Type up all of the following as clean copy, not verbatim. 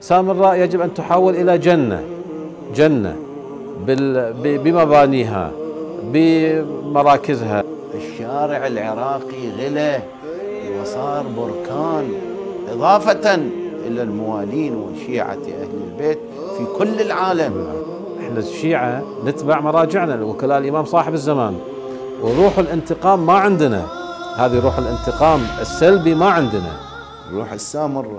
سامراء يجب أن تحول إلى جنة بمبانيها بمراكزها. الشارع العراقي غلى وصار بركان، إضافة إلى الموالين وشيعة أهل البيت في كل العالم. احنا الشيعة نتبع مراجعنا وكلاء الإمام صاحب الزمان، وروح الانتقام ما عندنا، هذه روح الانتقام السلبي ما عندنا. روح السامرة.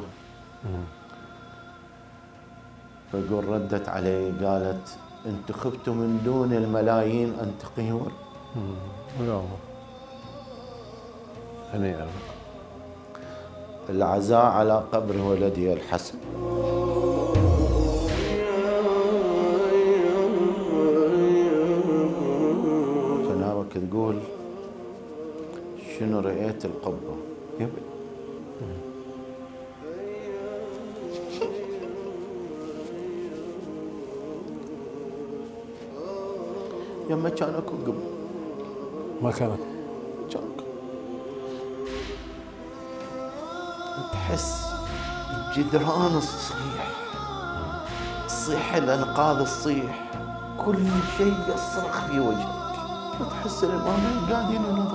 فقل ردت عليه قالت: انت خبت من دون الملايين ان تقيمون. هنيئا. العزاء على قبر ولدي الحسن. جنابك تقول شنو رأيت القبة؟ يما كان اكو قبة. ما كان اكو. كان تحس الجدران تصيح الانقاض تصيح، كل شيء يصرخ في وجهك، وتحس الامامين قاعدين ينظرون.